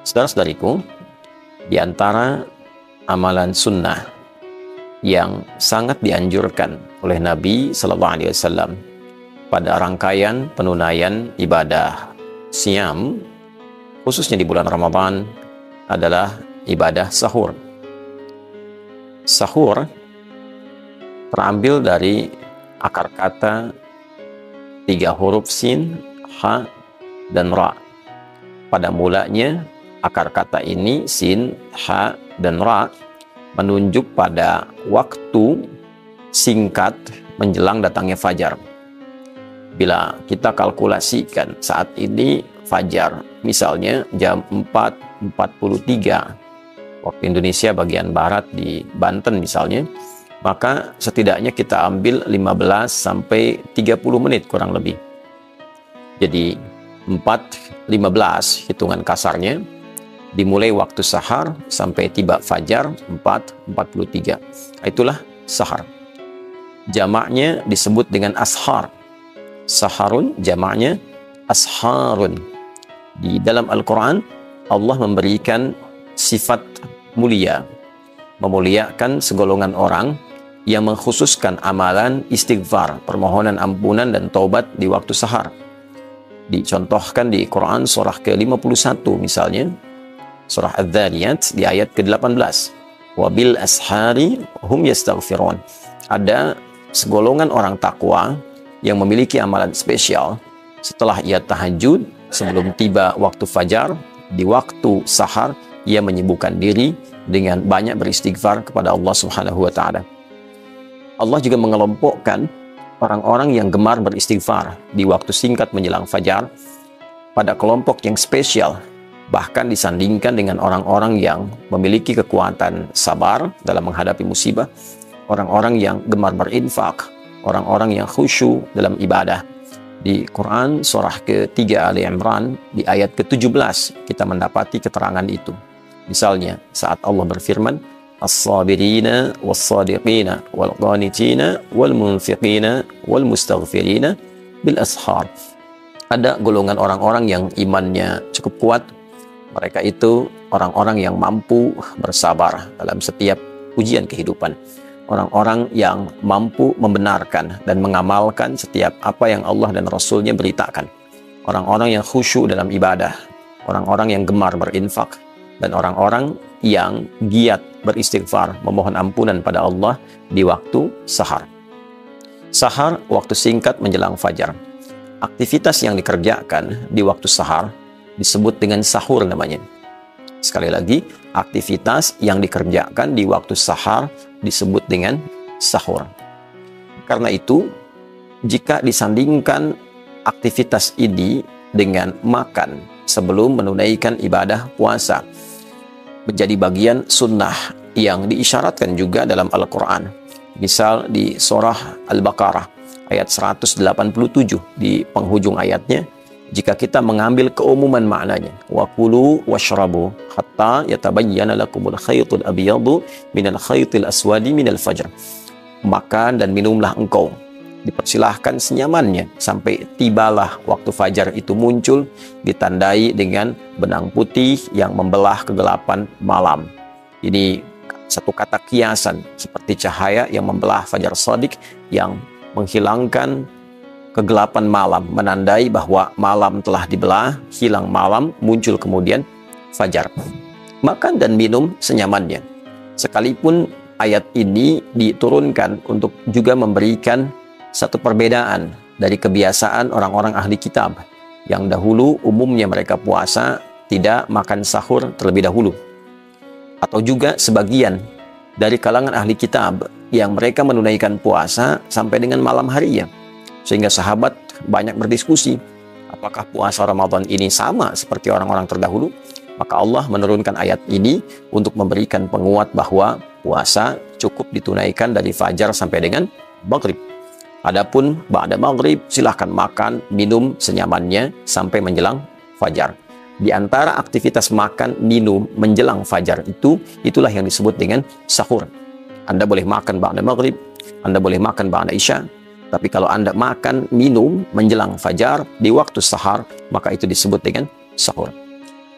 Saudara-saudariku, di antara amalan sunnah yang sangat dianjurkan oleh Nabi Sallallahu Alaihi Wasallam pada rangkaian penunaian ibadah Siam, khususnya di bulan Ramadan, adalah ibadah sahur. Sahur terambil dari akar kata 3 huruf sin, ha, dan ra. Pada mulanya, akar kata ini sin, ha, dan ra menunjuk pada waktu singkat menjelang datangnya fajar. Bila kita kalkulasikan saat ini fajar, misalnya jam 4.43 waktu Indonesia bagian barat di Banten misalnya, maka setidaknya kita ambil 15 sampai 30 menit kurang lebih. Jadi 4.15 hitungan kasarnya, dimulai waktu sahar sampai tiba fajar 4.43. Itulah sahar. Jamaknya disebut dengan ashar. Saharun jamaknya asharun. Di dalam Al-Quran, Allah memberikan sifat mulia, memuliakan segolongan orang yang mengkhususkan amalan istighfar, permohonan ampunan dan taubat di waktu sahar. Dicontohkan di Quran surah ke-51 misalnya, surah Adz-Dzariyat di ayat ke-18. Wabil ashari hum yastaghfirun. Ada segolongan orang takwa yang memiliki amalan spesial setelah ia tahajud, sebelum tiba waktu fajar, di waktu sahar ia menyibukkan diri dengan banyak beristighfar kepada Allah Subhanahu wa taala. Allah juga mengelompokkan orang-orang yang gemar beristighfar di waktu singkat menjelang fajar pada kelompok yang spesial, bahkan disandingkan dengan orang-orang yang memiliki kekuatan sabar dalam menghadapi musibah, orang-orang yang gemar berinfak, orang-orang yang khusyuk dalam ibadah. Di Quran surah ke-3 Ali Imran di ayat ke-17 kita mendapati keterangan itu. Misalnya saat Allah berfirman, as-sabirina was-sadiqina wal-qanitina wal-munfiqina wal-mustaghfirina bil ashar. Ada golongan orang-orang yang imannya cukup kuat. Mereka itu orang-orang yang mampu bersabar dalam setiap ujian kehidupan. Orang-orang yang mampu membenarkan dan mengamalkan setiap apa yang Allah dan Rasul-Nya beritakan. Orang-orang yang khusyuk dalam ibadah. Orang-orang yang gemar berinfak. Dan orang-orang yang giat beristighfar, memohon ampunan pada Allah di waktu sahar. Sahar, waktu singkat menjelang fajar. Aktivitas yang dikerjakan di waktu sahar disebut dengan sahur namanya. Sekali lagi, aktivitas yang dikerjakan di waktu sahar disebut dengan sahur. Karena itu, jika disandingkan aktivitas ini dengan makan sebelum menunaikan ibadah puasa, menjadi bagian sunnah yang diisyaratkan juga dalam Al-Quran. Misal di surah Al-Baqarah ayat 187 di penghujung ayatnya, jika kita mengambil keumuman maknanya, wa kulu washrabu hatta yatabayyana lakumul khaytul abyadu minal khaytil aswadi minal fajr. Makan dan minumlah engkau, dipersilahkan senyamannya sampai tibalah waktu fajar itu muncul, ditandai dengan benang putih yang membelah kegelapan malam. Ini satu kata kiasan seperti cahaya yang membelah fajar shadiq yang menghilangkan kegelapan malam, menandai bahwa malam telah dibelah, hilang malam, muncul kemudian fajar. Makan dan minum senyamannya. Sekalipun ayat ini diturunkan untuk juga memberikan satu perbedaan dari kebiasaan orang-orang ahli kitab yang dahulu umumnya mereka puasa tidak makan sahur terlebih dahulu, atau juga sebagian dari kalangan ahli kitab yang mereka menunaikan puasa sampai dengan malam harinya, sehingga sahabat banyak berdiskusi apakah puasa Ramadan ini sama seperti orang-orang terdahulu. Maka Allah menurunkan ayat ini untuk memberikan penguat bahwa puasa cukup ditunaikan dari fajar sampai dengan maghrib. Adapun ba'da maghrib silahkan makan, minum senyamannya sampai menjelang fajar. Di antara aktivitas makan, minum menjelang fajar itulah yang disebut dengan sahur. Anda boleh makan ba'da maghrib, Anda boleh makan ba'da isya, tapi kalau Anda makan, minum menjelang fajar di waktu sahar, maka itu disebut dengan sahur.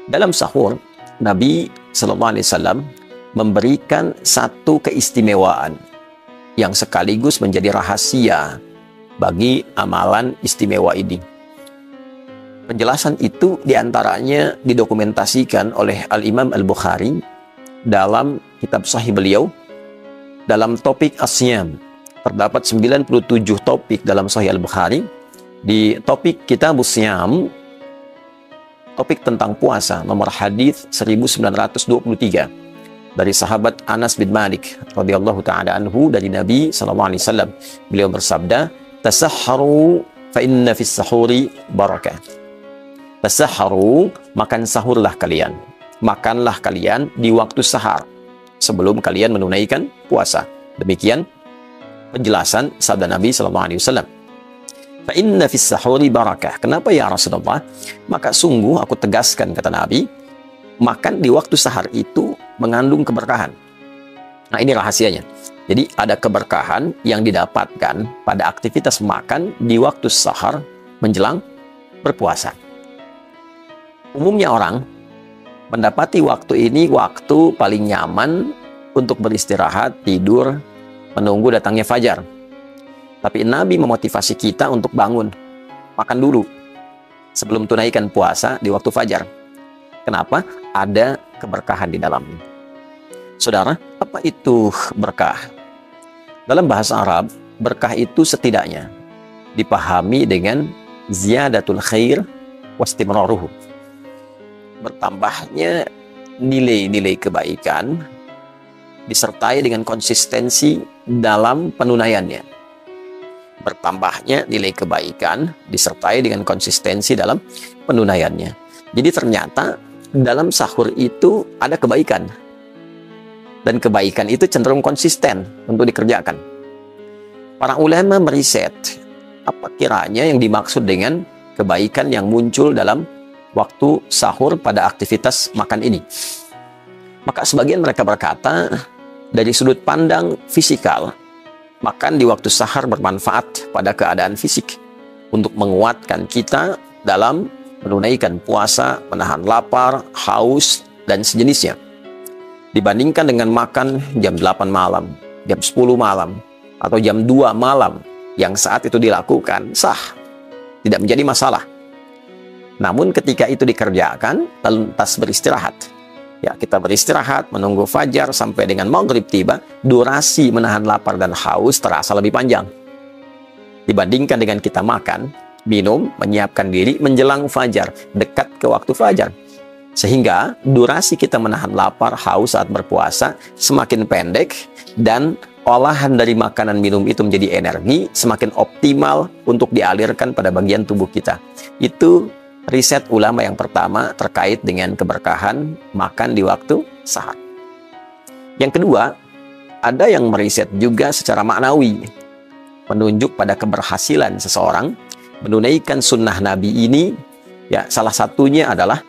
Dalam sahur, Nabi SAW memberikan satu keistimewaan yang sekaligus menjadi rahasia bagi amalan istimewa ini. Penjelasan itu diantaranya didokumentasikan oleh Al-Imam Al-Bukhari dalam kitab sahih beliau dalam topik As-Siyam. Terdapat 97 topik dalam sahih Al-Bukhari. Di topik Kitab As-Siyam, topik tentang puasa, nomor hadis 1923 dari sahabat Anas bin Malik radhiyallahu taala anhu dari Nabi SAW. Beliau bersabda, "Tasahharu fa inna fis sahuri barakah." Tasahharu, makan sahurlah kalian. Makanlah kalian di waktu sahar sebelum kalian menunaikan puasa. Demikian penjelasan sabda Nabi SAW. Fa inna fis sahuri barakah. Kenapa ya Rasulullah? Maka sungguh aku tegaskan, kata Nabi, makan di waktu sahar itu mengandung keberkahan. Nah, ini rahasianya. Jadi ada keberkahan yang didapatkan pada aktivitas makan di waktu sahar menjelang berpuasa. Umumnya orang mendapati waktu ini waktu paling nyaman untuk beristirahat, tidur, menunggu datangnya fajar. Tapi Nabi memotivasi kita untuk bangun, makan dulu sebelum tunaikan puasa di waktu fajar. Kenapa? Ada keberkahan di dalamnya. Saudara, apa itu berkah? Dalam bahasa Arab, berkah itu setidaknya dipahami dengan ziyadatul khair wastimraruhu. Bertambahnya nilai-nilai kebaikan disertai dengan konsistensi dalam penunaiannya. Bertambahnya nilai kebaikan disertai dengan konsistensi dalam penunaiannya. Jadi ternyata dalam sahur itu ada kebaikan. Dan kebaikan itu cenderung konsisten untuk dikerjakan. Para ulama meriset apa kiranya yang dimaksud dengan kebaikan yang muncul dalam waktu sahur pada aktivitas makan ini. Maka sebagian mereka berkata, dari sudut pandang fisikal, makan di waktu sahar bermanfaat pada keadaan fisik untuk menguatkan kita dalam menunaikan puasa, menahan lapar, haus, dan sejenisnya. Dibandingkan dengan makan jam 8 malam, jam 10 malam, atau jam 2 malam yang saat itu dilakukan, sah. Tidak menjadi masalah. Namun ketika itu dikerjakan, lantas beristirahat. Ya, kita beristirahat, menunggu fajar sampai dengan maghrib tiba, durasi menahan lapar dan haus terasa lebih panjang. Dibandingkan dengan kita makan, minum, menyiapkan diri menjelang fajar, dekat ke waktu fajar. Sehingga durasi kita menahan lapar, haus saat berpuasa semakin pendek dan olahan dari makanan minum itu menjadi energi semakin optimal untuk dialirkan pada bagian tubuh kita. Itu riset ulama yang pertama terkait dengan keberkahan makan di waktu sahar. Yang kedua, ada yang meriset juga secara maknawi, menunjuk pada keberhasilan seseorang menunaikan sunnah Nabi ini. Ya, salah satunya adalah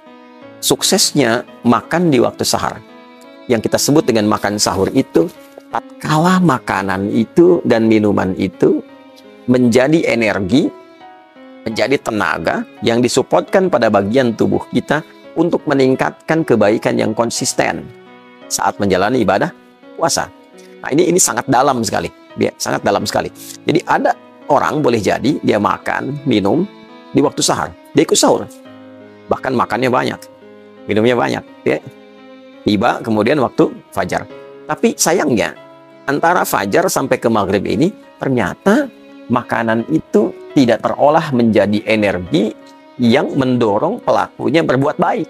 suksesnya makan di waktu sahar. Yang kita sebut dengan makan sahur itu, tatkala makanan itu dan minuman itu menjadi energi, menjadi tenaga yang disupport-kan pada bagian tubuh kita untuk meningkatkan kebaikan yang konsisten saat menjalani ibadah puasa. Nah, ini sangat dalam sekali, ya, sangat dalam sekali. Jadi ada orang boleh jadi dia makan, minum di waktu sahar, dia ikut sahur, bahkan makannya banyak, minumnya banyak, ya. Tiba kemudian waktu fajar. Tapi sayangnya antara fajar sampai ke maghrib ini ternyata makanan itu tidak terolah menjadi energi yang mendorong pelakunya berbuat baik.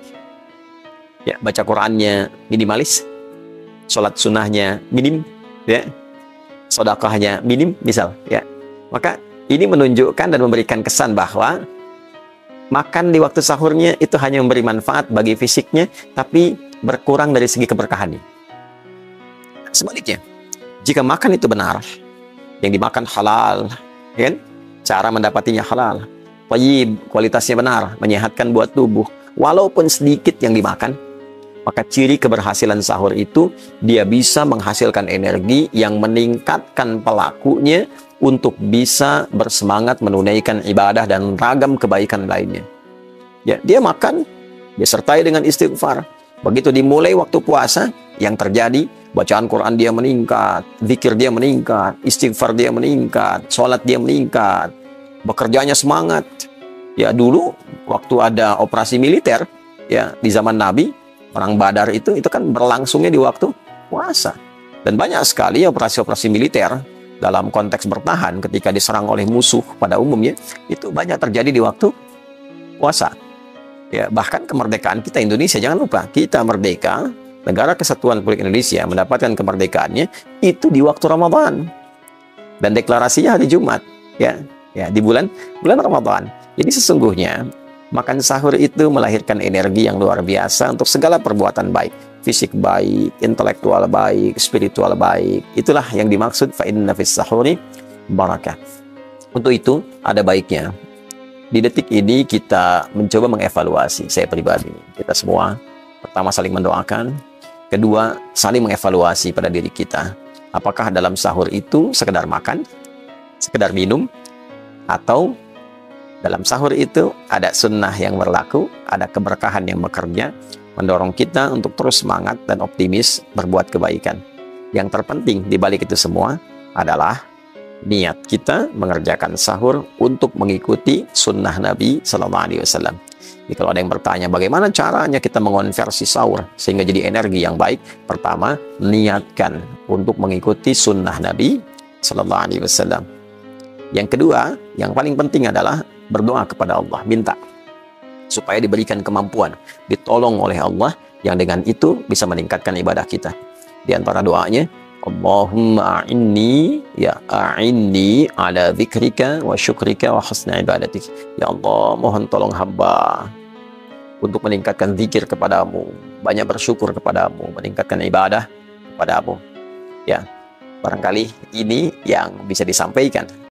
Ya, baca Qurannya minimalis, sholat sunnahnya minim, ya, sedekahnya minim, misal, ya. Maka ini menunjukkan dan memberikan kesan bahwa makan di waktu sahurnya itu hanya memberi manfaat bagi fisiknya, tapi berkurang dari segi keberkahannya. Sebaliknya, jika makan itu benar, yang dimakan halal, kan? Cara mendapatinya halal, thayyib, kualitasnya benar, menyehatkan buat tubuh, walaupun sedikit yang dimakan, maka ciri keberhasilan sahur itu dia bisa menghasilkan energi yang meningkatkan pelakunya untuk bisa bersemangat menunaikan ibadah dan ragam kebaikan lainnya. Ya, dia makan disertai dengan istighfar. Begitu dimulai waktu puasa, yang terjadi bacaan Quran dia meningkat, zikir dia meningkat, istighfar dia meningkat, sholat dia meningkat, bekerjanya semangat. Ya dulu waktu ada operasi militer ya di zaman Nabi, perang Badar itu kan berlangsungnya di waktu puasa. Dan banyak sekali operasi-operasi militer dalam konteks bertahan ketika diserang oleh musuh pada umumnya itu banyak terjadi di waktu puasa. Ya, bahkan kemerdekaan kita Indonesia, jangan lupa kita merdeka, Negara Kesatuan Republik Indonesia mendapatkan kemerdekaannya itu di waktu Ramadan. Dan deklarasinya hari Jumat, ya di bulan Ramadan. Jadi sesungguhnya makan sahur itu melahirkan energi yang luar biasa untuk segala perbuatan baik. Fisik baik, intelektual baik, spiritual baik. Itulah yang dimaksud fa inna fis sahuri barakah. Untuk itu ada baiknya di detik ini kita mencoba mengevaluasi, saya pribadi, kita semua. Pertama saling mendoakan, kedua saling mengevaluasi pada diri kita. Apakah dalam sahur itu sekedar makan, sekedar minum, atau dalam sahur itu ada sunnah yang berlaku, ada keberkahan yang bekerja, mendorong kita untuk terus semangat dan optimis berbuat kebaikan. Yang terpenting di balik itu semua adalah niat kita mengerjakan sahur untuk mengikuti sunnah Nabi Sallallahu Alaihi Wasallam. Jadi kalau ada yang bertanya bagaimana caranya kita mengonversi sahur sehingga jadi energi yang baik, pertama niatkan untuk mengikuti sunnah Nabi Sallallahu Alaihi Wasallam. Yang kedua, yang paling penting adalah berdoa kepada Allah, minta supaya diberikan kemampuan, ditolong oleh Allah yang dengan itu bisa meningkatkan ibadah kita. Di antara doanya, Allahumma a'inni ala dzikrika wa syukrika wa husna ibadatik. Ya Allah, mohon tolong hamba untuk meningkatkan zikir kepadamu, banyak bersyukur kepadamu, meningkatkan ibadah kepadamu. Ya, barangkali ini yang bisa disampaikan